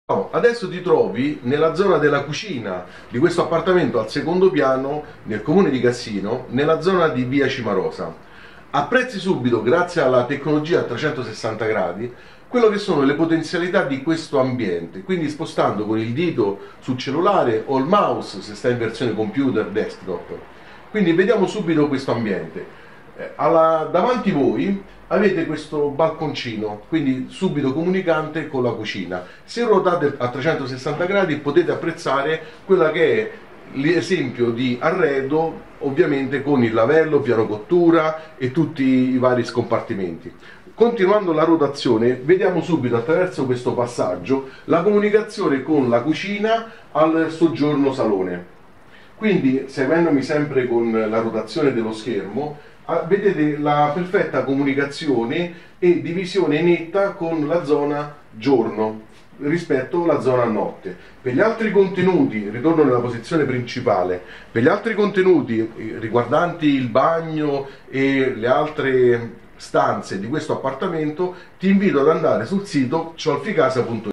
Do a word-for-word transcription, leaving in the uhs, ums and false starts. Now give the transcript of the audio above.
No, adesso ti trovi nella zona della cucina di questo appartamento al secondo piano nel comune di Cassino, nella zona di via Cimarosa. Apprezzi subito, grazie alla tecnologia a trecentosessanta gradi, quello che sono le potenzialità di questo ambiente, quindi spostando con il dito sul cellulare o il mouse se sta in versione computer desktop. Quindi vediamo subito questo ambiente. Eh, alla, davanti voi avete questo balconcino, quindi subito comunicante con la cucina. Se ruotate a trecentosessanta gradi potete apprezzare quella che è l'esempio di arredo, ovviamente con il lavello, piano cottura e tutti i vari scompartimenti. Continuando la rotazione, vediamo subito attraverso questo passaggio la comunicazione con la cucina al soggiorno salone. Quindi, seguendomi sempre con la rotazione dello schermo, vedete la perfetta comunicazione e divisione netta con la zona giorno rispetto alla zona notte. Per gli altri contenuti, ritorno nella posizione principale, per gli altri contenuti riguardanti il bagno e le altre stanze di questo appartamento, ti invito ad andare sul sito ciolficasa punto it.